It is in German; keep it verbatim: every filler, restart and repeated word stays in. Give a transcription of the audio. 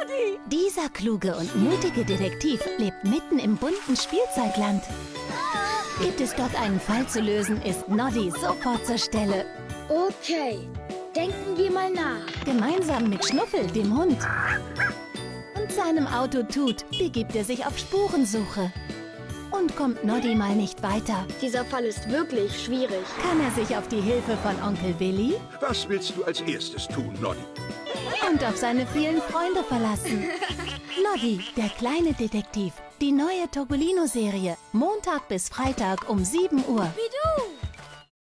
Noddy! Dieser kluge und mutige Detektiv lebt mitten im bunten Spielzeugland. Gibt es dort einen Fall zu lösen, ist Noddy sofort zur Stelle. Okay, denken wir mal nach. Gemeinsam mit Schnuffel, dem Hund, und seinem Auto Tut, begibt er sich auf Spurensuche. Und kommt Noddy mal nicht weiter, Dieser Fall ist wirklich schwierig. kann er sich auf die Hilfe von Onkel Willi Was willst du als erstes tun, Noddy? und auf seine vielen Freunde verlassen. Noddy, der kleine Detektiv. Die neue Topolino-Serie. Montag bis Freitag um sieben Uhr.